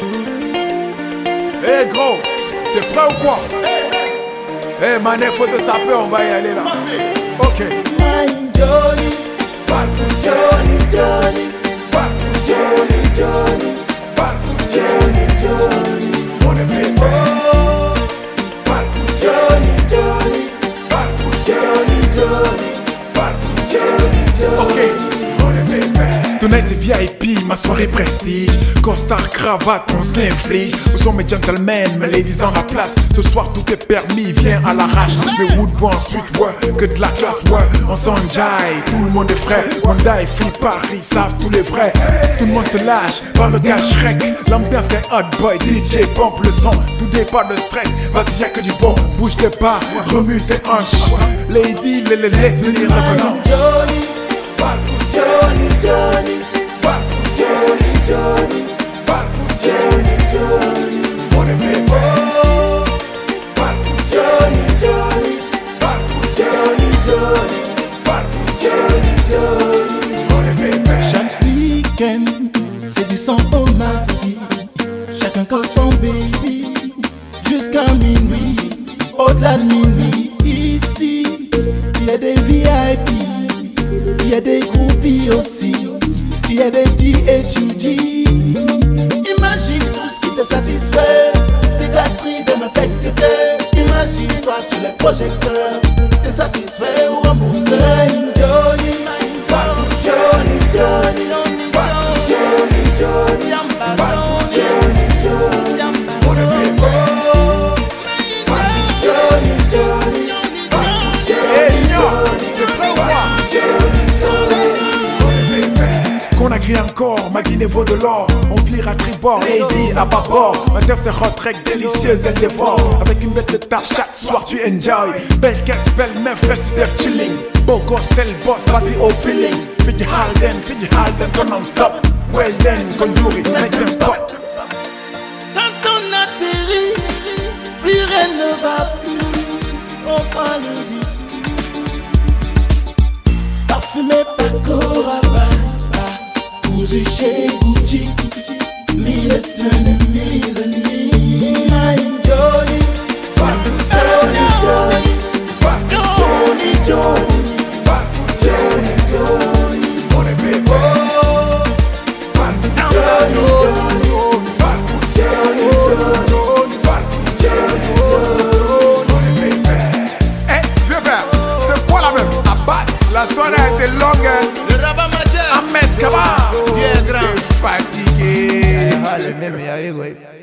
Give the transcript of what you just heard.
Eh gros, t'es prêt ou quoi? Eh mané, faut te saper, on va y aller là. Ok. Johnny, pas poussière, Johnny, pas poussière, Johnny, pas poussière, Johnny, On est bébé. pas poussière, Johnny, pas poussière, Johnny, pas poussière, Johnny. Ok. On est bébé. Tonight c'est VIP, ma soirée prestige. Costard, cravate, on se l'inflige. Où sont mes gentlemen, mes ladies dans la place? Ce soir tout est permis, viens à l'arrache. Mes woodbound streetwear, que de la classe, ouais. On s'enjaille, tout le monde est frais. Monday, Free Paris, savent tous les vrais. Tout le monde se lâche, par le gars Shrek. L'ambiance est hot boy, DJ pompe le son. Tout n'est pas de stress, vas-y y'a que du bon. Bouge tes pas, remue tes hanches. Lady, laisse venir le venant. Johnny, pas poussière, Johnny, pas poussière, Johnny, pas poussière, Johnny, On est bébé. pas poussière, Johnny, pas poussière, Johnny, pas poussière, Johnny. On est bébé. Chaque week-end, c'est du son au maxi. Chacun colle son baby jusqu'à minuit. Au-delà de minuit, ici, il y a des VIP, il y a des groupies aussi, il y a des DEGG. Imagine tout ce qui te satisfait, des gâteries de me faire exciter. Imagine-toi sur les projecteurs, t'es satisfait ou remboursé. Johnny, pas poussière, Johnny, pas poussière, Johnny, pas poussière, Johnny, On est bébé. pas poussière, Johnny, pas poussière, Eh Junior, t'es prêt ou quoi? Johnny. On est bébé. Qu'on a crié encore, ma Guinée vaut de l'or. On vire à tribord, ladies à bâbord. Ma teuf c'est hot rec, délicieuse, elle dévore. Avec une bête de taf, chaque soir tu enjoy. Belle caisse, belle meuf, reste def chilling. Beau gosse, tel boss, vas-y au feeling. Fais du Halden, qu'on non-stop. Well then, conjury, make them pop. Quand on atterrit, plus rien ne va plus. On parle d'ici. Parfumé Paco Rabanne, cousu chez Gucci. Mille et demi. Johnny, pas poussière, Johnny, pas poussière, Johnny, pas poussière, Johnny. On est bébé. Pas poussière, Johnny, pas poussière, Johnny, pas poussière, Johnny. On est bébé. Eh, vieux père, c'est quoi la même? Abbas, la soirée a été longue. Le rabat majeur. Ahmed Kaba, Bien grand. t'es fatigué. Ah, le même, il y a eu, ouais.